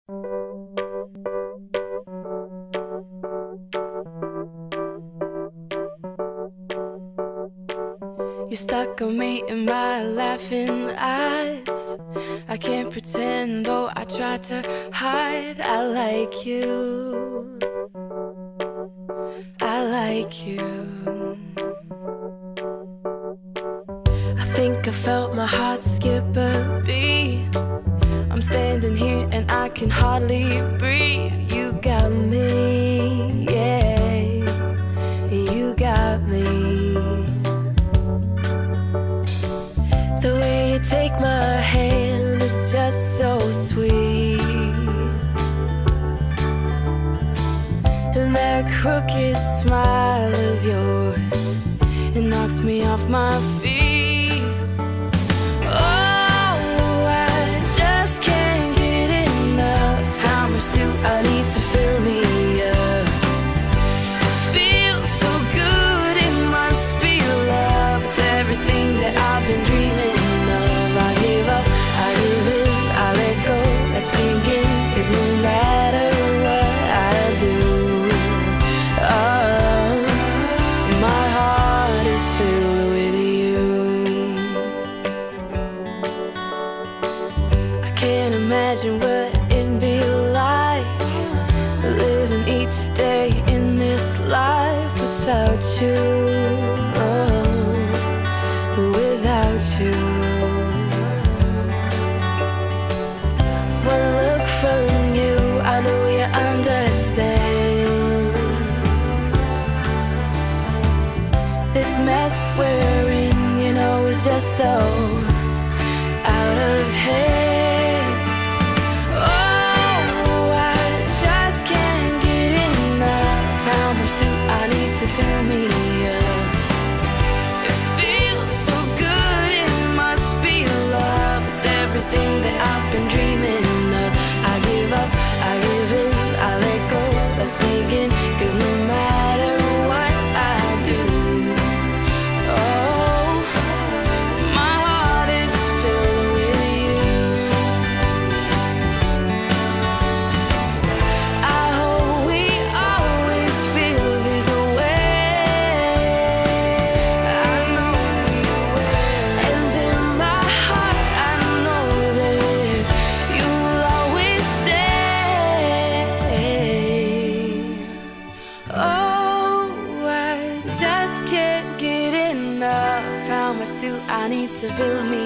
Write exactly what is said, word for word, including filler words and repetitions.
You stuck on me in my laughing eyes. I can't pretend, though I try to hide. I like you, I like you. I think I felt my heart skip a beat. I'm standing here and I can hardly breathe. You got me, yeah, you got me. The way you take my hand is just so sweet, and that crooked smile of yours, it knocks me off my feet. Oh, I just can't get enough. How much do I need to fill me up? It feels so good, it must be love. It's everything that I've been dreaming of. I give up, I give in, I let go. Let's begin, 'cause no matter what I do, oh, my heart is filled with you. I can't imagine what it'd be like living each day in this life without you, oh, without you. One look from you, I know you understand. This mess we're in, you know, is just so out of hand. Oh, I just can't get enough. How much do I need to fill me up? It feels so good, it must be love. It's everything that I've been dreaming of. I give up, I give in, I let go. Let's begin, 'cause no matter what I do, oh, my heart is filled with you. I hope we always feel this way. I know you will. And in my heart I know that you will always stay. Oh, I just can't get enough. How much do I need to fill me